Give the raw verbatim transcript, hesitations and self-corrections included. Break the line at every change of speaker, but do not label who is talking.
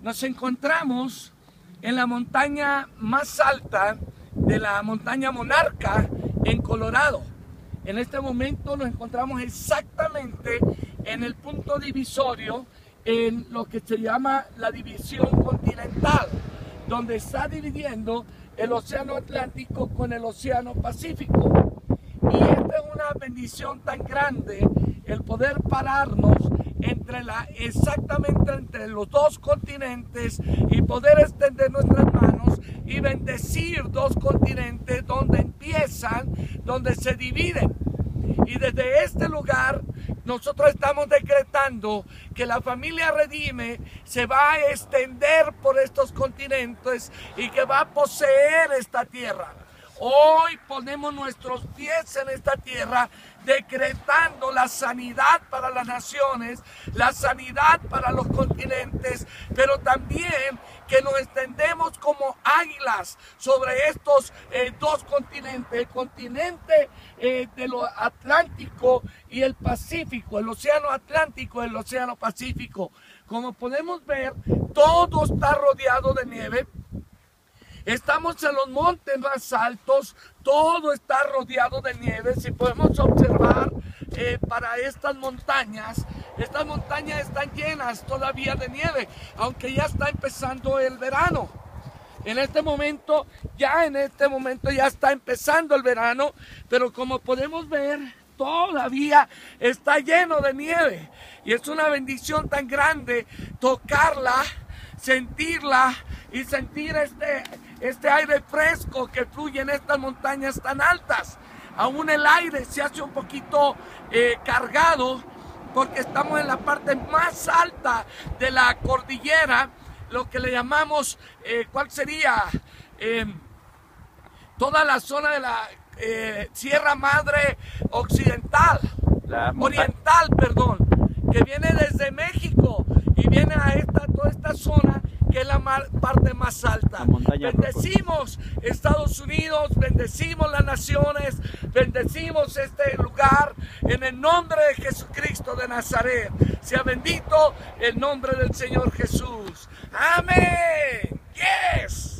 Nos encontramos en la montaña más alta de la montaña Monarca en Colorado. En este momento nos encontramos exactamente en el punto divisorio en lo que se llama la división continental, donde está dividiendo el océano Atlántico con el océano Pacífico. Y esta es una bendición tan grande, el poder pararnos entre la, exactamente entre los dos continentes y poder extender nuestras manos y bendecir dos continentes donde empiezan, donde se dividen. Y desde este lugar nosotros estamos decretando que la familia Redime se va a extender por estos continentes y que va a poseer esta tierra. Hoy ponemos nuestros pies en esta tierra decretando la sanidad para las naciones, la sanidad para los continentes, pero también que nos extendemos como águilas sobre estos eh, dos continentes, el continente eh, de lo Atlántico y el Pacífico, el océano Atlántico y el océano Pacífico. Como podemos ver, todo está rodeado de nieve. Estamos en los montes más altos, todo está rodeado de nieve. Si podemos observar eh, para estas montañas, estas montañas están llenas todavía de nieve, aunque ya está empezando el verano. En este momento, ya en este momento ya está empezando el verano, pero como podemos ver, todavía está lleno de nieve. Y es una bendición tan grande tocarla, sentirla y sentir este, este aire fresco que fluye en estas montañas tan altas. Aún el aire se hace un poquito eh, cargado porque estamos en la parte más alta de la cordillera, lo que le llamamos, eh, ¿cuál sería? Eh, toda la zona de la eh, Sierra Madre Occidental, Oriental, perdón, que viene desde México y viene a esta, toda esta zona que es la mar, parte más alta. Bendecimos Estados Unidos, bendecimos las naciones, bendecimos este lugar en el nombre de Jesucristo de Nazaret. Sea bendito el nombre del Señor Jesús. Amén. Yes.